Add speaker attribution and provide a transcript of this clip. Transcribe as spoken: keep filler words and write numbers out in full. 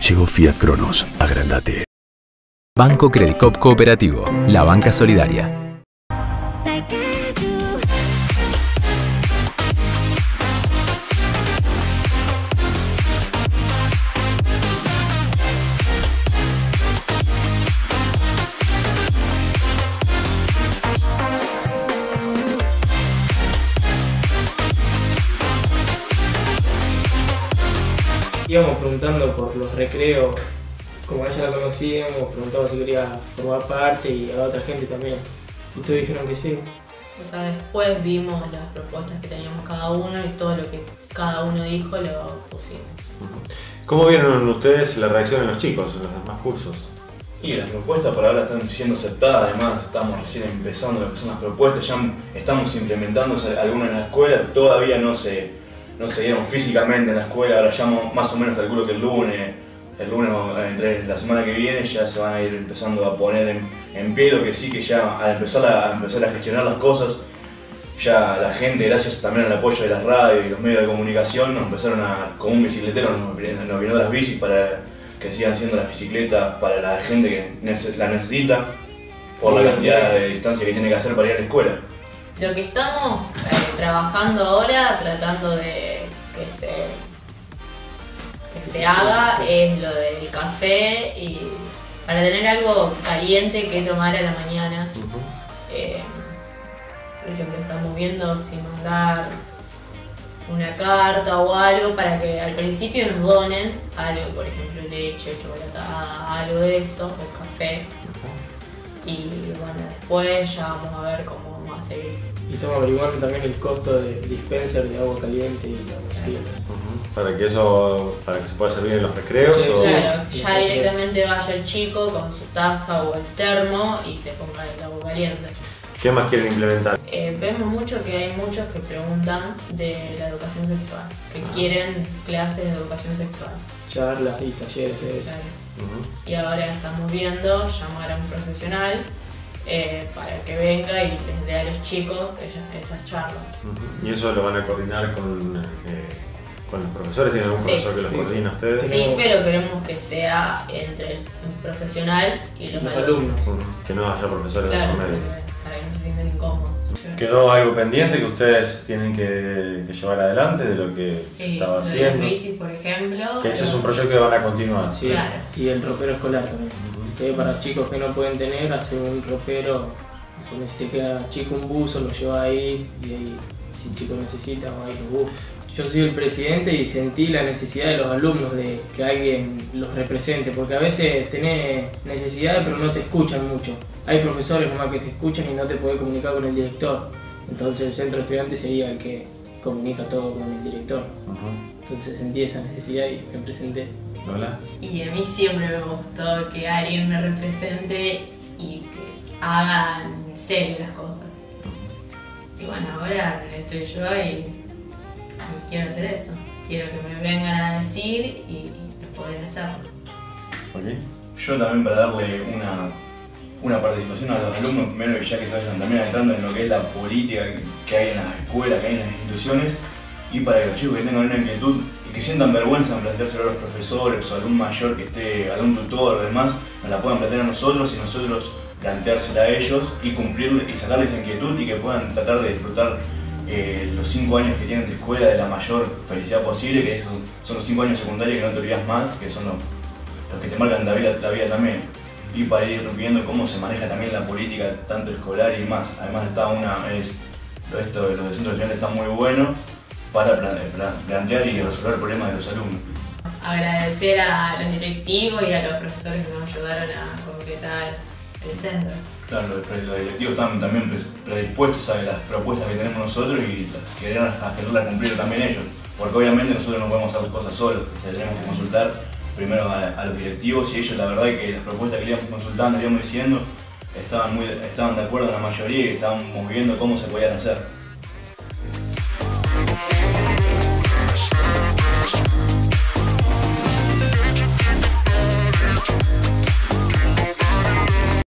Speaker 1: Llegó Fiat Cronos, agrandate.
Speaker 2: Banco Credicop Cooperativo, la banca solidaria.
Speaker 3: Íbamos preguntando por los recreos, como a ella la conocíamos, preguntaba si quería formar parte y a otra gente también. Y todos dijeron que sí.
Speaker 4: O sea, después vimos las propuestas que teníamos cada uno y todo lo que cada uno dijo lo pusimos.
Speaker 5: ¿Cómo vieron ustedes la reacción de los chicos en los demás cursos?
Speaker 6: Y las propuestas por ahora están siendo aceptadas, además estamos recién empezando lo que son las propuestas, ya estamos implementando algunas en la escuela, todavía no se... no se dieron físicamente en la escuela, ahora ya más o menos calculo que el lunes, el lunes entre la semana que viene ya se van a ir empezando a poner en, en pie, lo que sí que ya al empezar a, a empezar a gestionar las cosas, ya la gente, gracias también al apoyo de las radios y los medios de comunicación, nos empezaron a, como un bicicletero nos, nos vino las bicis para que sigan siendo las bicicletas para la gente que la necesita, por la cantidad de distancia que tiene que hacer para ir a la escuela.
Speaker 4: Lo que estamos eh, trabajando ahora, tratando de que se, que se haga, es lo del café y para tener algo caliente que tomar a la mañana. Eh, por ejemplo, estamos viendo si mandar una carta o algo para que al principio nos donen algo, por ejemplo leche, chocolatada, algo de eso, o café. Y bueno, después ya vamos a ver cómo vamos a seguir.
Speaker 3: Y estamos averiguando también el costo de dispenser de agua caliente y agua fría.
Speaker 5: Uh-huh. Para que eso, para que se pueda servir en los recreos.
Speaker 3: Sí,
Speaker 5: o...
Speaker 4: Claro, ya directamente vaya el chico con su taza o el termo y se ponga el agua caliente.
Speaker 5: ¿Qué más quieren implementar?
Speaker 4: Eh, vemos mucho que hay muchos que preguntan de la educación sexual, que ah. quieren clases de educación sexual.
Speaker 3: Charlas y talleres de eso.
Speaker 4: Claro.
Speaker 5: Uh-huh.
Speaker 4: Y ahora estamos viendo llamar a un profesional eh, para que venga y les dé a los chicos ellas, esas charlas.
Speaker 5: Uh-huh. ¿Y eso lo van a coordinar con, eh, con los profesores? ¿Tienen algún
Speaker 4: sí,
Speaker 5: profesor que los
Speaker 4: sí.
Speaker 5: coordina a ustedes?
Speaker 4: Sí, pero queremos que sea entre el profesional y los,
Speaker 3: los
Speaker 4: alumnos.
Speaker 3: alumnos.
Speaker 5: Uh-huh. Que no haya profesores
Speaker 4: Claro,
Speaker 5: de por medio.
Speaker 4: para que no se sientan incómodos.
Speaker 5: ¿Quedó algo pendiente que ustedes tienen que, que llevar adelante de lo que
Speaker 4: Sí,
Speaker 5: se estaba
Speaker 4: lo de
Speaker 5: haciendo?
Speaker 4: las bicis, por ejemplo.
Speaker 5: Que ese es un proyecto que van a continuar.
Speaker 3: Sí,
Speaker 4: Claro.
Speaker 3: y el ropero escolar también. Que para chicos que no pueden tener, hacer un ropero, si te queda chico un buzo, lo lleva ahí y ahí si el chico necesita va ahí lo busca. Yo soy el presidente y sentí la necesidad de los alumnos de que alguien los represente, porque a veces tenés necesidades pero no te escuchan mucho. Hay profesores nomás que te escuchan y no te podés comunicar con el director. Entonces el centro de estudiantes sería el que comunica todo con el director. Uh-huh. Entonces sentí esa necesidad y me presenté.
Speaker 5: ¿Hola?
Speaker 4: Y a mí siempre me gustó que alguien me represente y que haga en serio las cosas. Y bueno, ahora estoy yo y quiero hacer eso. Quiero que me vengan a decir y poder hacerlo.
Speaker 5: ¿Okay?
Speaker 6: Yo también para darle una, una participación a los alumnos, primero ya que se vayan también adentrando en lo que es la política que hay en las escuelas, que hay en las instituciones, y para que los chicos que tengan una inquietud y que sientan vergüenza en planteárselo a los profesores o a algún mayor que esté, algún tutor o demás, nos la puedan plantear a nosotros y nosotros planteársela a ellos y cumplir y sacarles esa inquietud y que puedan tratar de disfrutar eh, los cinco años que tienen de escuela de la mayor felicidad posible, que son, son los cinco años secundarios que no te olvidas más, que son los, los que te marcan la vida, la vida también. Y para ir viendo cómo se maneja también la política, tanto escolar y más. Además está una, es, esto de los centros de estudiantes está muy bueno para plantear y resolver problemas de los alumnos.
Speaker 4: Agradecer a los directivos y a los profesores que nos ayudaron a concretar el centro.
Speaker 6: Claro, los, los directivos están también predispuestos a las propuestas que tenemos nosotros y querer a quererlas cumplir también ellos. Porque obviamente nosotros no podemos hacer las cosas solos, tenemos que consultar primero a, a los directivos y ellos la verdad que las propuestas que íbamos consultando, íbamos diciendo, estaban, muy, estaban de acuerdo en la mayoría y estábamos viendo cómo se podían hacer.